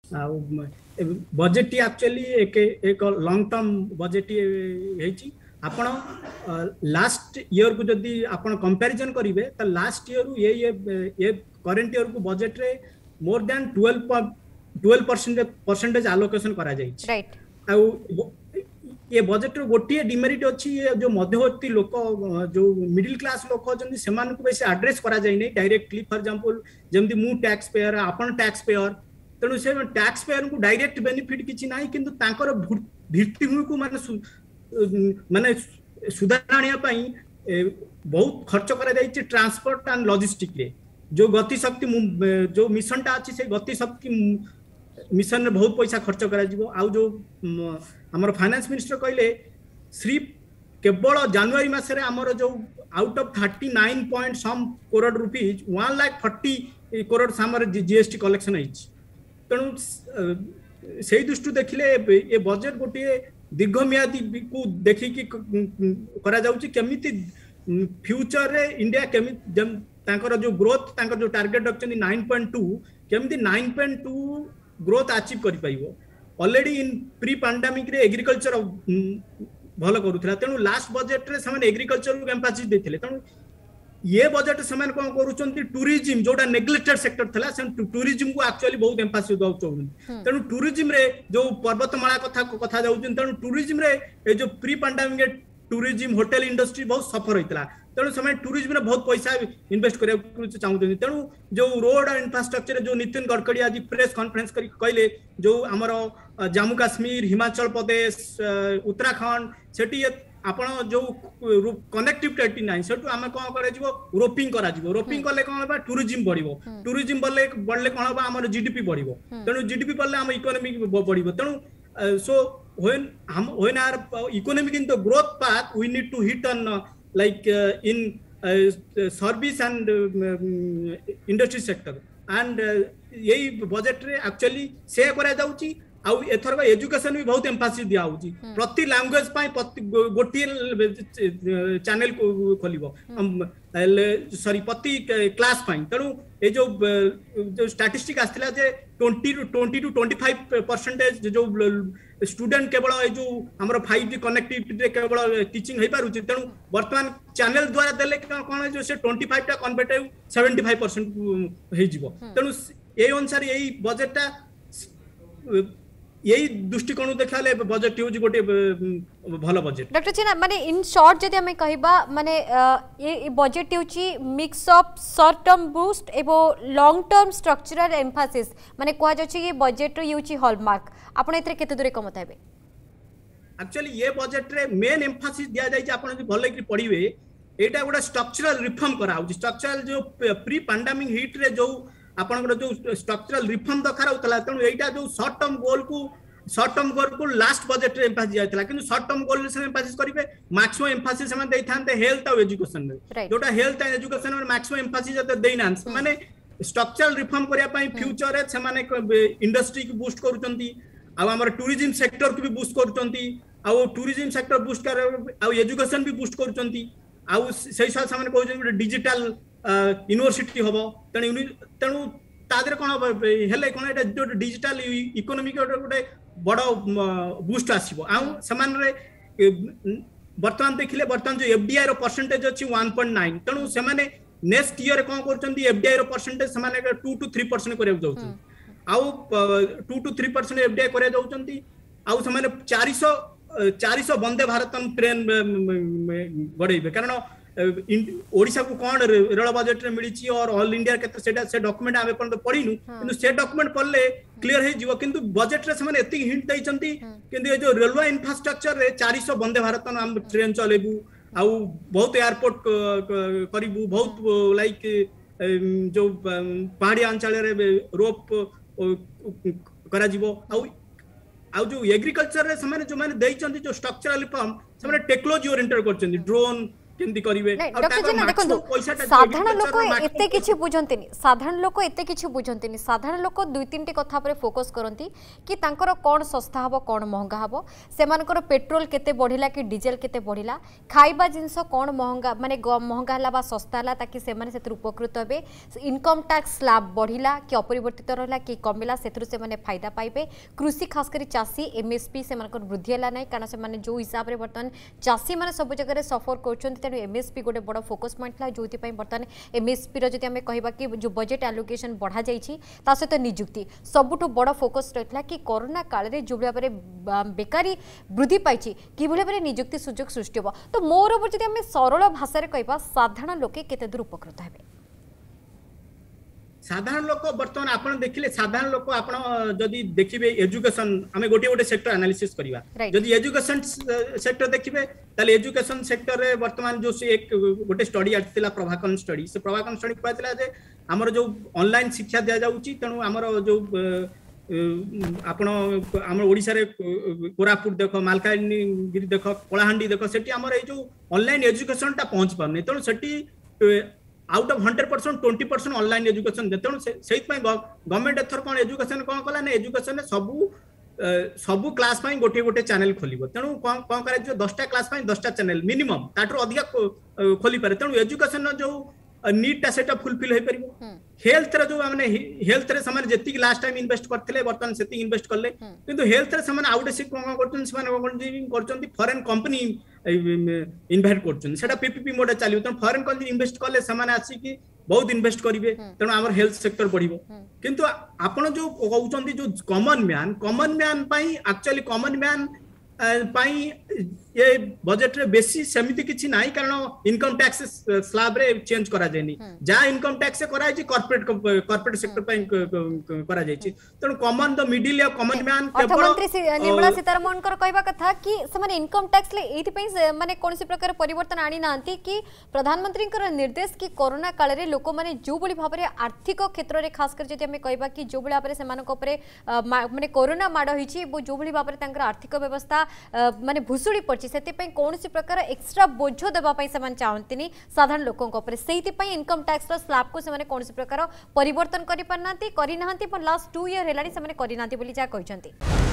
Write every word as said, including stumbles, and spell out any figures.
Budget actually एक एक long term budget है आपण लास्ट ईयर को जदि आपण कंपैरिजन करिवे त लास्ट ईयर ये ये ये करंट ईयर को बजेट रे more than twelve twelve percent percentage allocation करा जाई राइट आ ये बजेट रो गोटिए डिमेरिट अछि जो मध्यवर्ती लोक जो मिडिल क्लास लोक अछन सेमान को बेसी एड्रेस करा जाई नै डायरेक्टली फॉर एग्जांपल जेमति मु टैक्स पेयर आपण टैक्स पेयर तेणु से टैक्स पेयर को डायरेक्ट बेनिफिट किछि नाही किंतु तांकर भित्तिभूमि को माने माने सुधारणिया पई बहुत खर्च करा जाई छि ट्रांसपोर्ट एंड लॉजिस्टिक रे जो गति शक्ति जो मिशन टा अछि से गति शक्ति मिशन रे बहुत पैसा खर्च करा जिवो आ जो हमर फाइनेंस मिनिस्टर कहले सिर्फ केवल जनवरी मास रे हमर जो out of thirty nine point some crore rupees one lakh forty crore हमर जीएसटी कलेक्शन आइछि तेणु से दृष्टि देखिले ये बजेट गोटे दीर्घ मियादी को देखिकी करा जाउछि केमिति फ्यूचर रे इंडिया केमिति तांकर जो ग्रोथ तांकर जो टारगेट रखछन नाइन पॉइंट टू केमिति nine point two growth achieve करि पाइबो ऑलरेडी इन प्री पैंडेमिक रे एग्रीकल्चर भलो करूथला तेणु लास्ट बजेट रे समान एग्रीकल्चर को एम्फासिस देथिले तेणु ये बजेट समान कोन करूछंती टूरिज्म जोडा नेग्लेक्टेड सेक्टर थला से टूरिज्म को एक्चुअली बहुत एम्फासिस दउ चाहून तेणु टूरिज्म रे जो पर्वतमाला कथा कथा जाउछन तेणु टूरिज्म रे ए जो pre pandemic tourism hotel industry बहुत सफर होइतला तेणु समय टूरिज्म रे बहुत पैसा इन्वेस्ट करे चाहूछन तेणु जो रोड इंफ्रास्ट्रक्चर जो नितिन गडकरी आज प्रेस कॉन्फ्रेंस करी कहले जो हमर जम्मू काश्मीर हिमाचल प्रदेश उत्तराखंड सेठी आपण जो कनेक्टिविटी नाही सेटू हम कोन करे जिवो रोपिंग करा जिवो रोपिंग करले कोन बा टूरिज्म बढ़िबो टूरिज्म बढ़ले बढ़ले कोन बा हमर जीडीपी बढ़िबो तेणु जीडीपी बढ़ले हम इकोनॉमी बढ़िबो तेणु so when when our economic in the growth path we need to hit on uh, like uh, in uh, service and uh, industry sector and यही बजेट रे एक्चुअली से करा जाउची आ एथर एजुकेशन भी बहुत एम्फासिस दिया होची प्रति लैंग्वेज पाई गोटी चैनल को खोलिबो सॉरी प्रति क्लास पाई तेणु ए जो जो स्टैटिस्टिक आस्थिला जे twenty two twenty five percentage जो स्टूडेंट केवल ए जो हमर फाइव जी कनेक्टिविटी रे केवल टीचिंग हे पारुची तेणु वर्तमान चैनल द्वारा देले कोन जो से ट्वेंटी फाइव टा कन्वर्ट सेवेंटी फाइव परसेंट हे जिवो तेणु ए अनुसार यही बजेट यही दृष्टिकोण देखाले बजेट यूज गोटे भलो बजेट डॉक्टर चिना माने इन शॉर्ट जदि हमें कहबा माने ये बजेट यूची mix of short term boost एबो लॉन्ग टर्म स्ट्रक्चरल एम्फासिस माने कोआ जाछि कि बजेट यूची हॉलमार्क आपण एतरे केते दूरे कमत हेबे एक्चुअली ये बजेट रे मेन एम्फासिस दिया जाय छै आपण जे भले कि पढिबे एटा गोटा स्ट्रक्चरल रिफॉर्म करा होछि स्ट्रक्चरल जो प्री पैंडेमिक हिट रे जो आपन जो स्ट्रक्चरल रिफॉर्म दरकार होतला तेणु एटा जो शॉर्ट टर्म गोल को शॉर्ट टर्म गोल को लास्ट बजेट रे एम्फासिस जायतला किंतु शॉर्ट टर्म गोल रे एम्फासिस करिवे मैक्सिमम एम्फासिस हम दैथानते हेल्थ और एजुकेशन रे जोटा हेल्थ एंड एजुकेशन में मैक्सिमम एम्फासिस जते देइनान माने स्ट्रक्चरल रिफॉर्म करिया पई फ्यूचर रे से माने इंडस्ट्री को बूस्ट करूचंती आ हमर टूरिज्म सेक्टर को भी बूस्ट करूचंती आ टूरिज्म सेक्टर बूस्ट कर आ एजुकेशन भी बूस्ट करूचंती आ सेही साथ सामने कहउछन डिजिटल यूनिवर्सिटी हबो तेणु तेणु तादरे कोन हेले कोन एटा जो डिजिटल इकोनॉमी के गोटे बड़ बूस्ट आसीबो आ समान रे वर्तमान देखिले वर्तमान जो एफडीआई रो परसेंटेज अछि वन पॉइंट नाइन तेणु से माने नेक्स्ट ईयर कोन करचंती एफडीआई रो परसेंटेज से माने टू टू थ्री परसेंट करे जाउछन आ two to three percent FDI करे जाउछंती आ से माने चार सौ चार सौ वंदे भारतम ट्रेन बढ़ेबे कारण ओडिशा को कौन रेल बजेट रे मिली और ऑल इंडिया केते सेटा से डॉक्यूमेंट आमे पण पढिनु किंतु से डॉक्यूमेंट पढले क्लियर हे जिवो किंतु बजेट रे समान एति हिंट दैचंती किंतु ए जो रेलवे इंफ्रास्ट्रक्चर रे चार सौ वंदे भारत हम ट्रेन चलेबू आ बहुत एयरपोर्ट करिबू बहुत लाइक जो पहाड़ी अंचल रे रोप करा जिवो आ आ जो एग्रीकल्चर रे समान जो माने दैचंती जो स्ट्रक्चरल रिफॉर्म समान टेक्नोलॉजी ओरिएंटेड करचंती ड्रोन केमती करिवे डॉक्टर जी ना देखो साधारण लोक एते किछि बुझंतिनी साधारण लोक एते किछि बुझंतिनी साधारण लोक दुई तीन टी कथा पर फोकस करंती कि तांकर कोन सस्ता हबो कोन महंगा हबो सेमानकर पेट्रोल केते बढ़िला कि डीजल केते बढ़िला खाइबा जिंस कोन महंगा माने महंगा हला बा सस्ता हला ताकि सेमाने सेतर उपकृत हेबे इनकम टैक्स स्लैब बढ़िला कि अपरिवर्तित रहला कि कमिला सेतर से माने फायदा पाइबे कृषि खास करी चासी एमएसपी सेमानकर वृद्धि हला नै कारण से माने जो हिसाब रे बर्तन चासी माने सब जगह सफर करछन एमएसपी गोटे बड़ फोकस पॉइंट था जो बर्तमान एमएसपी रो जदि हमें कहबा कि जो बजेट एलोकेशन बढ़ा जाइछि ता सहित नियुक्ति सबुठो बड़ फोकस रहितला कि कोरोना काल रे जो भाबरे बेकारी वृद्धि पाइछि कि भाबरे नियुक्ति सुযোগ सृष्टि हो तो मोर ऊपर जदि हमें सरल भाषा रे कहबा साधारण लोके केते दूर उपकृत हेबे साधारण लोक बर्तमान आपण देखिले साधारण लोक आपण जदि देखिबे एजुकेशन हमें गोटे गोटे सेक्टर एनालिसिस करिवा जदि एजुकेशन सेक्टर देखिबे ताले एजुकेशन सेक्टर रे बर्तमान जो से एक गोटे स्टडी आथिला प्रभाकरण स्टडी से प्रभाकरण स्टडी कहतिला जे हमर जो ऑनलाइन शिक्षा दिया जाउची तनु हमर जो आपण हमर ओडिसा रे कोरापुट देखो मालकानगिरी देखो कोलाहांडी देखो सेठी हमर ए जो ऑनलाइन एजुकेशन ता पहुंच पाने तनु सेठी out of hundred percent twenty percent online education तेणु से गवर्नमेंट एथर कौन एजुकेशन कौन कला ना एजुकेशन सबू सबू क्लास गोटे गोटे चैनल खोल तेणु कौन कौन कर दसटा क्लास दसटा चैनल मिनिमम ताठू अधिक खोली पारे तेणु एजुकेशन जो नीड टा सेटा फुलफिल हो पारिबो हेल्थ रे जो माने हेल्थ रे समान जेति लास्ट टाइम इन्वेस्ट करथिले बर्तन सेति इन्वेस्ट करले किंतु हेल्थ रे समान आउट से कोन करछन समान करछन फॉरेन कंपनी इन्वेस्ट करछन सेटा पीपीपी मोड चालियो त फॉरेन कंपनी इन्वेस्ट करले समान आसी कि बहुत इन्वेस्ट करिवे तेणु हमर हेल्थ सेक्टर बढ़िबो किंतु आपण जो कहउचंदी जो कॉमन मैन कॉमन मैन पई एक्चुअली कॉमन मैन पाई ये बजेट रे बेसी समिति किछि नाही कारण इनकम टैक्स स्लैब रे चेंज करा जायनी जा इनकम टैक्स से करा जाय कॉर्पोरेट कॉर्पोरेट सेक्टर पई करा जायछि तण कॉमन द मिडिल या कॉमन मैन केवल मंत्री निर्मला सीतारमण कर कहबा कथा कि समान इनकम टैक्स ले एथि पई माने कोनसी प्रकार परिवर्तन आनी नांती कि प्रधानमंत्री कर निर्देश कि कोरोना काल रे लोक माने जो बली भाबरे आर्थिक क्षेत्र रे खास कर जति हमें कहबा कि जो बली भाबरे सेमान को ऊपर माने कोरोना माड होईछि जो बली भाबरे तांकर आर्थिक व्यवस्था माने भुसुड़ी पड़छि सेति पई कोनसी प्रकार एक्स्ट्रा बोझ देबा पई समान चाहंतिनी साधारण लोकन को ऊपर सेति पई इनकम टैक्स रो स्लैब को समान कोनसी प्रकार परिवर्तन करि पन्नांती करि नांती पर लास्ट टू ईयर हेलानी समान करि नांती बोली जा कहचंती।